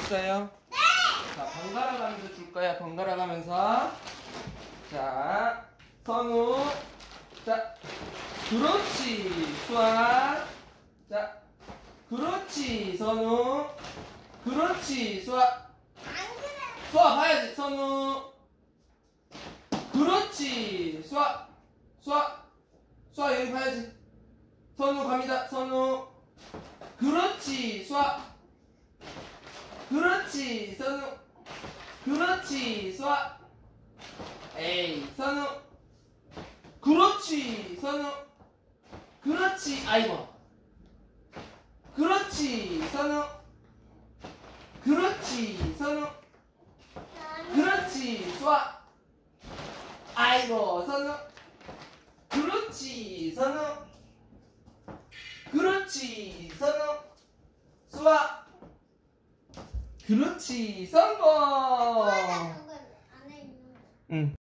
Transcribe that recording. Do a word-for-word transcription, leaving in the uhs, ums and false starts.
있어요? 네! 자, 번갈아 가면서 줄 거야. 번갈아 가면서. 자, 선우. 자, 그렇지. 수아. 자, 그렇지. 선우. 그렇지. 수아. 수아 봐야지. 선우. 그렇지. 수아. 수아. 수아 여기 봐야지. 선우 갑니다. 선우. 그렇지. 수아. 그렇지. 선우. 그렇지. 수아. 에이 선우. 그렇지. 선우. 그렇지. 아이고. 그렇지. 선우. 그렇지. 선우. 그렇지. 수아. 아이고 선우. 그렇지. 선우. 그렇지. 선우. 수아. 그렇지. 성공. 응.